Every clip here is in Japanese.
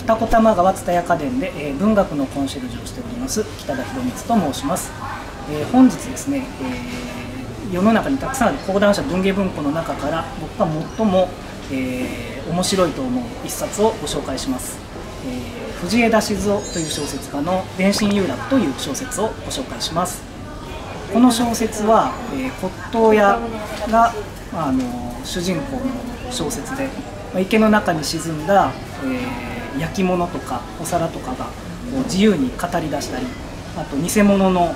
二子玉川蔦屋家電で、文学のコンシェルジュをしております北田博光と申します。本日ですね、世の中にたくさんある講談社文芸文庫の中から僕が最も、面白いと思う一冊をご紹介します。藤枝静雄という小説家の「電信有楽」という小説をご紹介します。この小説は、骨董屋が、主人公の小説で、池の中に沈んだ、焼き物とかお皿とかがこう自由に語り出したり、あと偽物の、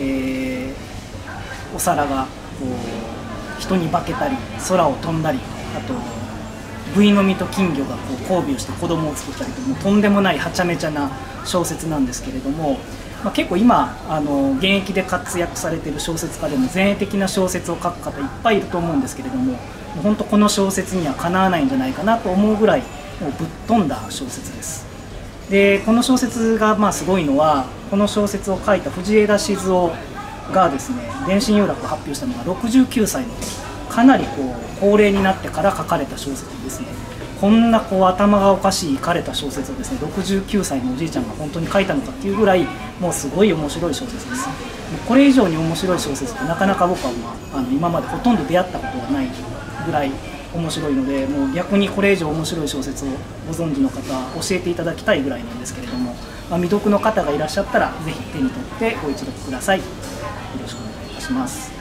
お皿がこう人に化けたり空を飛んだり、あとブイの実と金魚がこう交尾をして子供を作ったりと、もうとんでもないはちゃめちゃな小説なんですけれども、結構今現役で活躍されている小説家でも前衛的な小説を書く方いっぱいいると思うんですけれども、本当この小説にはかなわないんじゃないかなと思うぐらいもうぶっ飛んだ小説です。でこの小説がすごいのは、この小説を書いた藤枝静雄がですね、電信有楽を発表したのが69歳の時、かなり高齢になってから書かれた小説ですね。こんな頭がおかしい枯れた小説をですね、69歳のおじいちゃんが本当に書いたのかっていうぐらい、もうすごい面白い小説です。これ以上に面白い小説ってなかなか僕は、今までほとんど出会ったことがないぐらい面白いので、もう逆にこれ以上面白い小説をご存知の方は教えていただきたいぐらいなんですけれども、未読の方がいらっしゃったらぜひ手に取ってご一読ください。よろしくお願いいたします。